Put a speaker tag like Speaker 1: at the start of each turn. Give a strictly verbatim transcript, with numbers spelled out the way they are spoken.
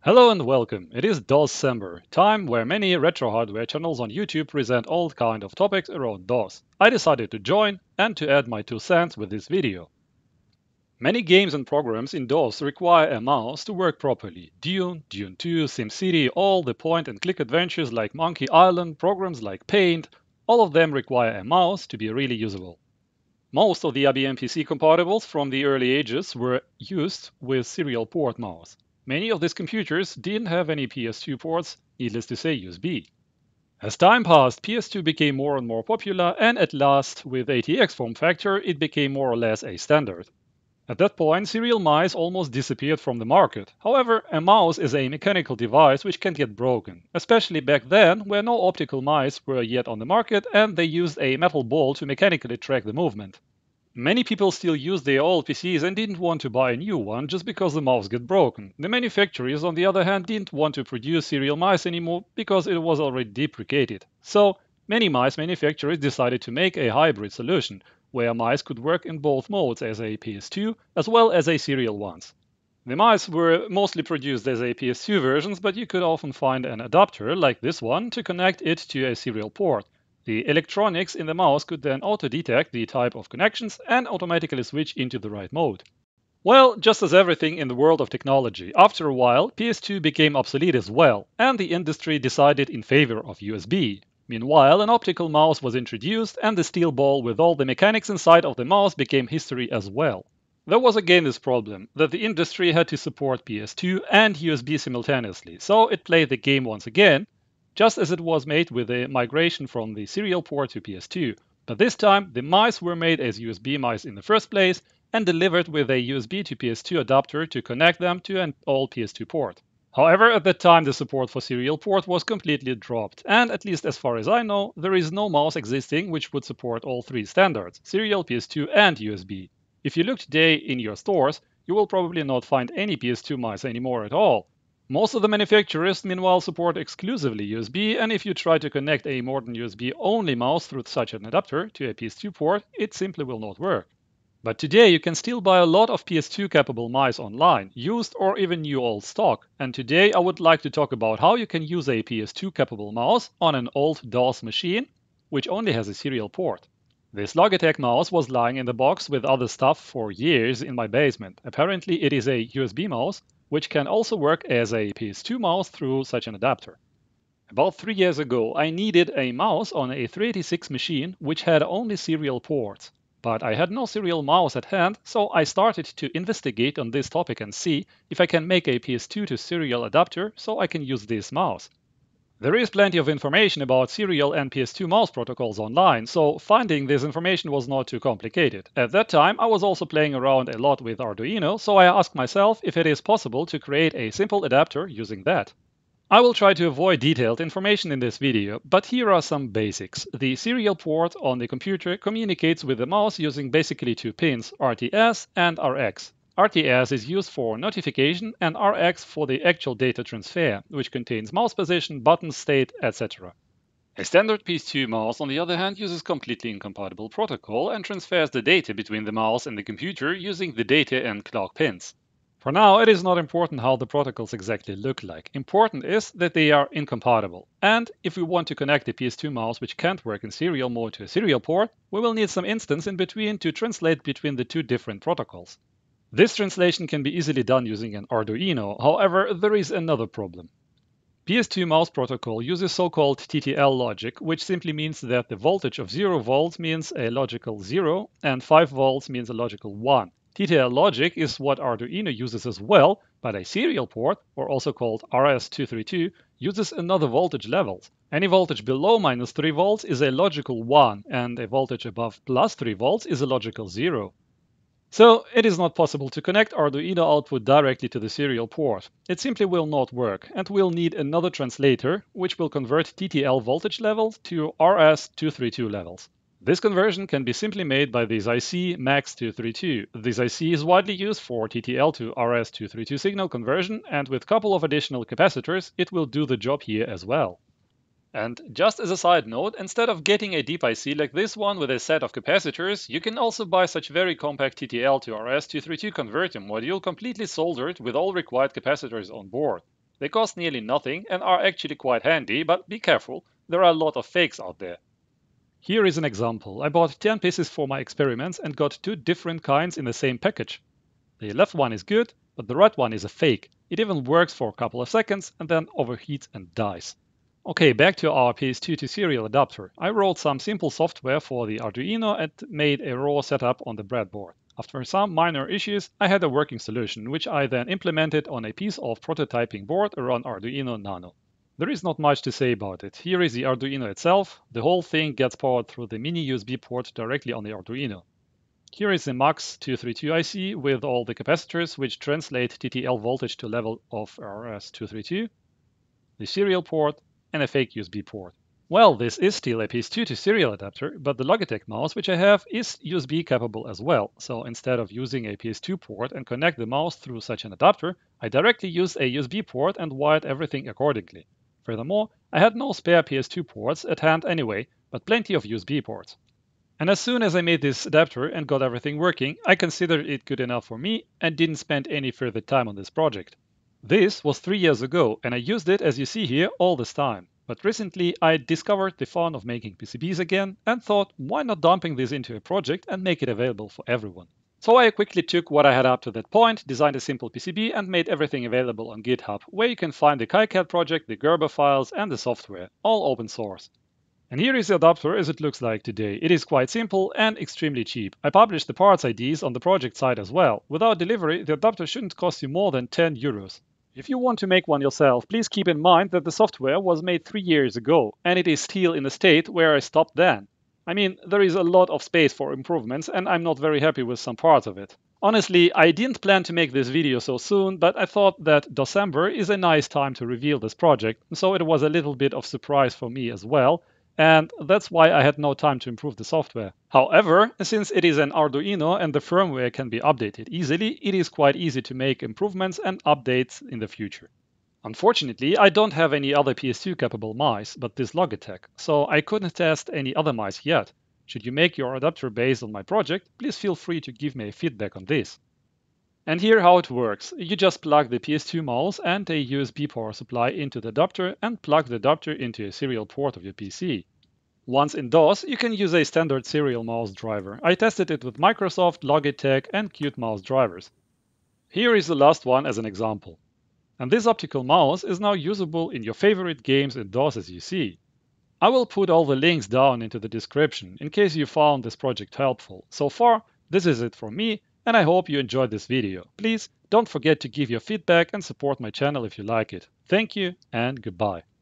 Speaker 1: Hello and welcome. It is DOScember, time where many retro hardware channels on YouTube present all kind of topics around DOS. I decided to join and to add my two cents with this video. Many games and programs in DOS require a mouse to work properly. Dune, Dune two, SimCity, all the point-and-click adventures like Monkey Island, programs like Paint, all of them require a mouse to be really usable. Most of the I B M P C compatibles from the early ages were used with serial port mouse. Many of these computers didn't have any P S two ports, needless to say U S B. As time passed, P S two became more and more popular, and at last, with A T X form factor, it became more or less a standard. At that point, serial mice almost disappeared from the market. However, a mouse is a mechanical device which can get broken, especially back then where no optical mice were yet on the market and they used a metal ball to mechanically track the movement. Many people still use their old P Cs and didn't want to buy a new one just because the mouse got broken. The manufacturers, on the other hand, didn't want to produce serial mice anymore because it was already deprecated. So, many mice manufacturers decided to make a hybrid solution, where mice could work in both modes as a P S two as well as a serial ones. The mice were mostly produced as a P S two versions, but you could often find an adapter, like this one, to connect it to a serial port. The electronics in the mouse could then auto-detect the type of connections and automatically switch into the right mode. Well, just as everything in the world of technology, after a while, P S two became obsolete as well, and the industry decided in favor of U S B. Meanwhile, an optical mouse was introduced, and the steel ball with all the mechanics inside of the mouse became history as well. There was again this problem, that the industry had to support P S two and U S B simultaneously, so it played the game once again, just as it was made with the migration from the serial port to P S two. But this time, the mice were made as U S B mice in the first place and delivered with a U S B to P S two adapter to connect them to an old P S two port. However, at that time, the support for serial port was completely dropped, and at least as far as I know, there is no mouse existing which would support all three standards, serial, P S two, and U S B. If you look today in your stores, you will probably not find any P S two mice anymore at all. Most of the manufacturers, meanwhile, support exclusively U S B, and if you try to connect a modern U S B-only mouse through such an adapter to a P S two port, it simply will not work. But today you can still buy a lot of P S two capable mice online, used or even new old stock, and today I would like to talk about how you can use a P S two capable mouse on an old DOS machine, which only has a serial port. This Logitech mouse was lying in the box with other stuff for years in my basement. Apparently it is a U S B mouse, which can also work as a P S two mouse through such an adapter. About three years ago, I needed a mouse on a three eighty-six machine which had only serial ports. But I had no serial mouse at hand, so I started to investigate on this topic and see if I can make a P S two to serial adapter so I can use this mouse. There is plenty of information about serial and P S two mouse protocols online, so finding this information was not too complicated. At that time, I was also playing around a lot with Arduino, so I asked myself if it is possible to create a simple adapter using that. I will try to avoid detailed information in this video, but here are some basics. The serial port on the computer communicates with the mouse using basically two pins, R T S and R X. R T S is used for notification and R X for the actual data transfer, which contains mouse position, button state, et cetera. A standard P S two mouse, on the other hand, uses completely incompatible protocol and transfers the data between the mouse and the computer using the data and clock pins. For now, it is not important how the protocols exactly look like. Important is that they are incompatible. And if we want to connect a P S two mouse which can't work in serial mode to a serial port, we will need some instance in between to translate between the two different protocols. This translation can be easily done using an Arduino, however, there is another problem. P S two mouse protocol uses so-called T T L logic, which simply means that the voltage of zero volts means a logical zero and five volts means a logical one. T T L logic is what Arduino uses as well, but a serial port, or also called R S two thirty-two, uses another voltage levels. Any voltage below minus three volts is a logical one, and a voltage above plus three volts is a logical zero. So it is not possible to connect Arduino output directly to the serial port. It simply will not work, and we'll need another translator, which will convert T T L voltage levels to R S two thirty-two levels. This conversion can be simply made by this I C MAX two thirty-two. This I C is widely used for T T L to R S two thirty-two signal conversion, and with a couple of additional capacitors, it will do the job here as well. And just as a side note, instead of getting a deep I C like this one with a set of capacitors, you can also buy such very compact T T L to R S two thirty-two converter module completely soldered with all required capacitors on board. They cost nearly nothing and are actually quite handy, but be careful, there are a lot of fakes out there. Here is an example. I bought ten pieces for my experiments and got two different kinds in the same package. The left one is good, but the right one is a fake. It even works for a couple of seconds and then overheats and dies. Okay, back to our P S two to serial adapter. I wrote some simple software for the Arduino and made a raw setup on the breadboard. After some minor issues, I had a working solution, which I then implemented on a piece of prototyping board around Arduino Nano. There is not much to say about it. Here is the Arduino itself. The whole thing gets powered through the mini U S B port directly on the Arduino. Here is the MUX two thirty-two I C with all the capacitors which translate T T L voltage to level of R S two thirty-two, the serial port, and a fake U S B port. Well, this is still a P S two to serial adapter, but the Logitech mouse which I have is U S B capable as well. So instead of using a P S two port and connect the mouse through such an adapter, I directly used a U S B port and wired everything accordingly. Furthermore, I had no spare P S two ports at hand anyway, but plenty of U S B ports. And as soon as I made this adapter and got everything working, I considered it good enough for me and didn't spend any further time on this project. This was three years ago, and I used it, as you see here, all this time. But recently I discovered the fun of making P C Bs again and thought, why not dumping this into a project and make it available for everyone? So I quickly took what I had up to that point, designed a simple P C B and made everything available on GitHub, where you can find the KiCad project, the Gerber files and the software, all open source. And here is the adapter as it looks like today. It is quite simple and extremely cheap. I published the parts I Ds on the project site as well. Without delivery, the adapter shouldn't cost you more than ten euros. If you want to make one yourself, please keep in mind that the software was made three years ago, and it is still in the state where I stopped then. I mean, there is a lot of space for improvements, and I'm not very happy with some parts of it. Honestly, I didn't plan to make this video so soon, but I thought that December is a nice time to reveal this project, so it was a little bit of surprise for me as well, and that's why I had no time to improve the software. However, since it is an Arduino and the firmware can be updated easily, it is quite easy to make improvements and updates in the future. Unfortunately, I don't have any other P S two capable mice but this Logitech, so I couldn't test any other mice yet. Should you make your adapter based on my project, please feel free to give me a feedback on this. And here how it works. You just plug the P S two mouse and a U S B power supply into the adapter and plug the adapter into a serial port of your P C. Once in DOS, you can use a standard serial mouse driver. I tested it with Microsoft, Logitech and Qt mouse drivers. Here is the last one as an example. And this optical mouse is now usable in your favorite games in DOS as you see. I will put all the links down into the description in case you found this project helpful. So far, this is it from me, and I hope you enjoyed this video. Please don't forget to give your feedback and support my channel if you like it. Thank you and goodbye.